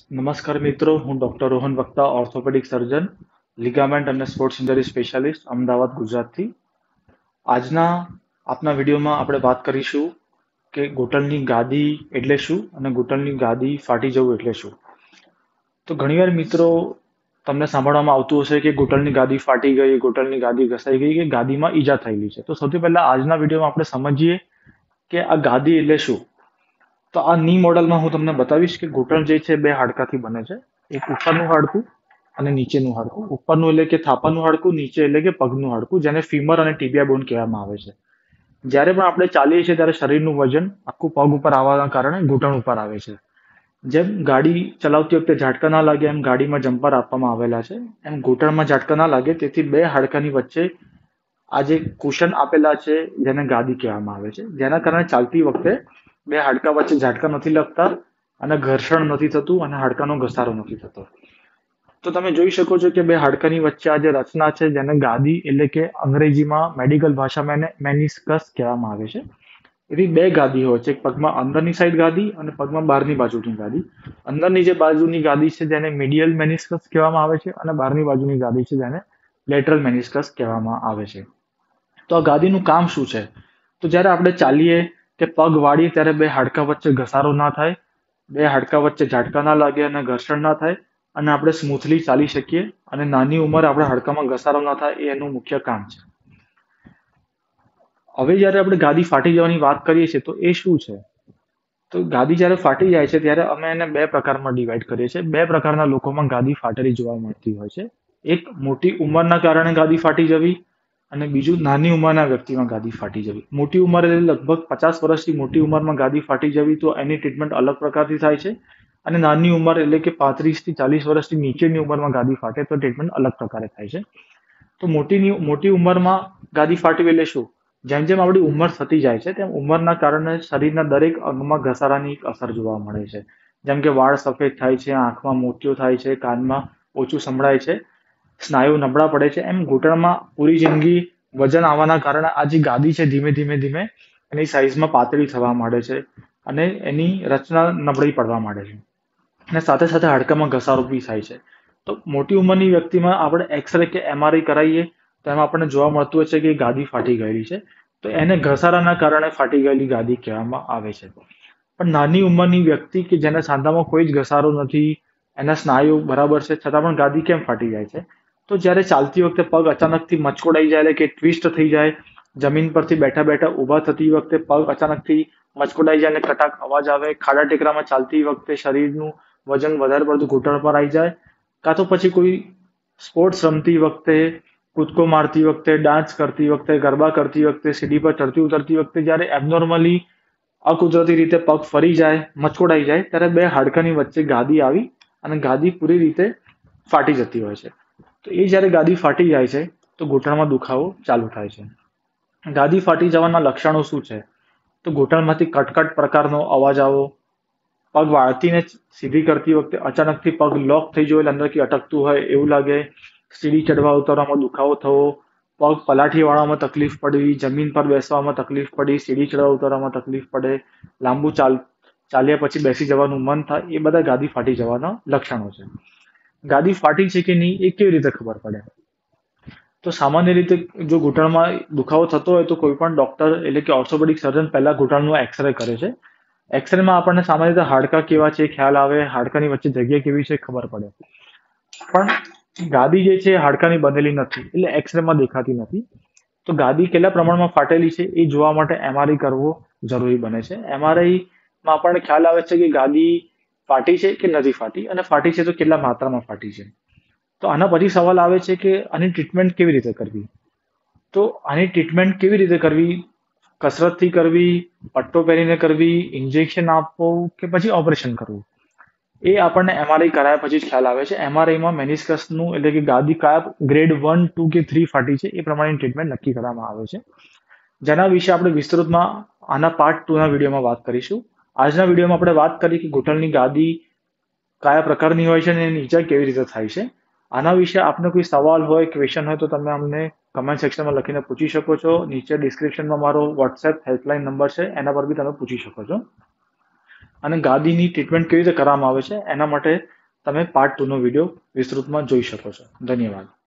નમસ્કાર મિત્રો, હું doctor Rohan Vakta, orthopedic surgeon, ligament અને સ્પોર્ટ્સ ઇન્જરી સ્પેશિયાલિસ્ટ, અમદાવાદ, ગુજરાતથી. આજના આપના વિડીયોમાં આપણે વાત કરીશું કે ઘૂંટણની ગાદી એટલે શું અને ઘૂંટણની ગાદી ફાટી જવું એટલે શું. તો ઘણીવાર મિત્રો તમને સાંભળવામાં આવતું હશે કે ઘૂંટણની ગાદી ફાટી ગઈ, ઘૂંટણની ગાદી ઘસાઈ ગઈ કે ગાદીમાં ઈજા થયેલી છે. તો સૌથી પહેલા આજના વિડીયોમાં આપણે સમજીએ કે આ ગાદી એટલે શું. તો આ ની મોડલમાં હું તમને બતાવીશ કે ઘૂંટણ જે છે બે હાડકાથી બને છે. એક ઉપરનું હાડકું અને નીચેનું હાડકું. ઉપરનું એટલે કે થાપાનું હાડકું, નીચે એટલે કે પગનું હાડકું, જેને ફીમર અને ટિબિયા બોન કહેવામાં આવે છે. જ્યારે પણ આપણે ચાલીએ છીએ ત્યારે શરીરનું વજન આખું પગ ઉપર આવવાના કારણે ઘૂંટણ ઉપર આવે છે. જેમ ગાડી ચલાવતી વખતે ઝાટકા ના લાગે એમ ગાડીમાં જમ્પર આપવામાં આવેલા છે, એમ ઘૂંટણમાં ઝાટકા ના લાગે તેથી બે હાડકાની વચ્ચે આ જે કુશન આપેલા છે જેને ગાદી કહેવામાં આવે છે, જેના કારણે ચાલતી વખતે બે હાડકા વચ્ચે ઝાટકા નથી લાગતા અને ઘર્ષણ નથી થતું અને હાડકાનો ઘસારો નથી થતો. તો તમે જોઈ શકો છો કે બે હાડકાની વચ્ચે આ જે રચના છે જેને ગાદી એટલે કે અંગ્રેજીમાં મેડિકલ ભાષામાં એને મેનિસ્કસ કહેવામાં આવે છે. એવી બે ગાદી હોય છે, એક પગમાં અંદરની સાઈડ ગાદી અને પગમાં બહારની બાજુની ગાદી. અંદરની જે બાજુની ગાદી છે જેને મીડિયલ મેનિસ્કસ કહેવામાં આવે છે અને બહારની બાજુની ગાદી છે જેને લેટરલ મેનિસ્કસ કહેવામાં આવે છે. તો આ ગાદીનું કામ શું છે? તો જ્યારે આપણે ચાલીએ કે પગ વાળીએ ત્યારે બે હાડકા વચ્ચે ઘસારો ના થાય, બે હાડકા વચ્ચે ઝાટકા ના લાગે અને ઘર્ષણ ના થાય અને આપણે સ્મૂથલી ચાલી શકીએ અને નાની ઉંમર આપણા હાડકામાં ઘસારો ના થાય એ એનું મુખ્ય કામ છે. હવે જ્યારે આપણે ગાદી ફાટી જવાની વાત કરીએ છીએ તો એ શું છે? તો ગાદી જ્યારે ફાટી જાય છે ત્યારે અમે એને બે પ્રકારમાં ડિવાઈડ કરીએ છીએ. બે પ્રકારના લોકોમાં ગાદી ફાટેલી જોવા મળતી હોય છે. એક મોટી ઉંમરના કારણે ગાદી ફાટી જવી અને બીજું નાની ઉંમરના વ્યક્તિમાં ગાદી ફાટી જવી. મોટી ઉંમર એટલે લગભગ 50 વર્ષથી મોટી ઉંમરમાં ગાદી ફાટી જવી તો એની ટ્રીટમેન્ટ અલગ પ્રકારથી થાય છે. અને નાની ઉંમર એટલે કે 35 થી 40 વર્ષથી નીચેની ઉંમરમાં ગાદી ફાટે તો ટ્રીટમેન્ટ અલગ પ્રકારે થાય છે. તો મોટી ઉંમરમાં ગાદી ફાટવી એટલે શું? જેમ જેમ આપણી ઉંમર થતી જાય છે તેમ ઉંમરના કારણે શરીરના દરેક અંગમાં ઘસારાની એક અસર જોવા મળે છે. જેમ કે વાળ સફેદ થાય છે, આંખમાં મોતિયો થાય છે, કાનમાં ઓછું સંભળાય છે, સ્નાયુ નબળા પડે છે. એમ ઘૂંટણમાં પૂરી જિંદગી વજન આવવાના કારણે આ જે ગાદી છે ધીમે ધીમે ધીમે એની સાઈઝમાં પાતળી થવા માંડે છે અને એની રચના નબળી પડવા માંડે છે. અને સાથે સાથે હાડકામાં ઘસારો બી થાય છે. તો મોટી ઉંમરની વ્યક્તિમાં આપણે એક્સરે કે એમઆરઆઈ કરાવીએ તો એમાં આપણને જોવા મળતું હોય છે કે ગાદી ફાટી ગયેલી છે. તો એને ઘસારાના કારણે ફાટી ગયેલી ગાદી કહેવામાં આવે છે. પણ નાની ઉંમરની વ્યક્તિ કે જેના સાંધામાં કોઈ જ ઘસારો નથી, એના સ્નાયુ બરાબર છે, છતાં પણ ગાદી કેમ ફાટી જાય છે? તો જ્યારે ચાલતી વખતે પગ અચાનકથી મચકોડાઈ જાય એટલે કે ટ્વિસ્ટ થઈ જાય, જમીન પરથી બેઠા બેઠા ઊભા થતી વખતે પગ અચાનકથી મચકોડાઈ જાય અને કટાક અવાજ આવે, ખાડા ટેકરામાં ચાલતી વખતે શરીરનું વજન વધારે પડતું ઘૂંટણ પર આવી જાય, કાં તો પછી કોઈ સ્પોર્ટ્સ રમતી વખતે, કૂદકો મારતી વખતે, ડાન્સ કરતી વખતે, ગરબા કરતી વખતે, સીડી પર ચડતી ઉતરતી વખતે જ્યારે એબનોર્મલી અકુદરતી રીતે પગ ફરી જાય, મચકોડાઈ જાય ત્યારે બે હાડકાની વચ્ચે ગાદી આવી અને ગાદી પૂરી રીતે ફાટી જતી હોય છે. તો એ જ્યારે ગાદી ફાટી જાય છે તો ઘૂંટણમાં દુખાવો ચાલુ થાય છે. ગાદી ફાટી જવાના લક્ષણો શું છે? તો ઘૂંટણમાંથી કટકટ પ્રકારનો અવાજ આવવો, પગ વાળતીને સીધી કરતી વખતે અચાનકથી પગ લોક થઈ ગયો એટલે અંદરથી અટકતું હોય એવું લાગે, સીડી ચડવા ઉતરવામાં દુખાવો થવો, પગ પલાઠી વાળવામાં તકલીફ પડવી, જમીન પર બેસવામાં તકલીફ પડી, સીડી ચડવા ઉતરવામાં તકલીફ પડે, લાંબુ ચાલ્યા પછી બેસી જવાનું મન થાય, એ બધા ગાદી ફાટી જવાના લક્ષણો છે. ગાદી ફાટી છે કે નહીં એ કેવી રીતે ખબર પડે? તો સામાન્ય રીતે જો ઘૂંટણમાં દુખાવો થતો હોય તો કોઈ પણ ડોક્ટર એટલે કે ઓર્થોપેડિક સર્જન પહેલા ઘૂંટણનો એક્સરે કરે છે. એક્સરેમાં આપણને સામાન્ય રીતે હાડકા કેવા છે ખ્યાલ આવે, હાડકાની વચ્ચે જગ્યા કેવી છે ખબર પડે. પણ ગાદી જે છે એ હાડકાની બનેલી નથી એટલે એક્સરેમાં દેખાતી નથી. તો ગાદી કેટલા પ્રમાણમાં ફાટેલી છે એ જોવા માટે એમઆરઆઈ કરવો જરૂરી બને છે. એમઆરઆઈમાં આપણને ખ્યાલ આવે છે કે ગાદી ફાટી છે કે નથી ફાટી અને ફાટી છે તો કેટલા માત્રામાં ફાટી છે. તો આના પછી સવાલ આવે છે કે આની ટ્રીટમેન્ટ કેવી રીતે કરવી? તો આની ટ્રીટમેન્ટ કેવી રીતે કરવી? કસરતથી કરવી, પટ્ટો પહેરીને કરવી, ઇન્જેક્શન આપવું કે પછી ઓપરેશન કરવું? એ આપણને એમઆરઆઈ કરાયા પછી જ ખ્યાલ આવે છે. એમઆરઆઈમાં મેનિસ્કસનું એટલે કે ગાદી કયા ગ્રેડ 1, 2 કે 3 ફાટી છે એ પ્રમાણેની ટ્રીટમેન્ટ નક્કી કરવામાં આવે છે. જેના વિશે આપણે વિસ્તૃતમાં આના પાર્ટ 2 ના વિડીયોમાં વાત કરીશું. આજના વિડીયોમાં આપણે વાત કરી કે ઘૂંટણની ગાદી કયા પ્રકારની હોય છે અને એની ઈજા કેવી રીતે થાય છે. આના વિશે આપનો કોઈ સવાલ હોય, ક્વેશ્ચન હોય તો તમે અમને કમેન્ટ સેક્શનમાં લખીને પૂછી શકો છો. નીચે ડિસ્ક્રિપ્શનમાં મારો વોટ્સએપ હેલ્પલાઇન નંબર છે એના પર બી તમે પૂછી શકો છો. અને ગાદીની ટ્રીટમેન્ટ કેવી રીતે કરવામાં આવે છે એના માટે તમે પાર્ટ 2 નો વિડીયો વિસ્તૃતમાં જોઈ શકો છો. ધન્યવાદ.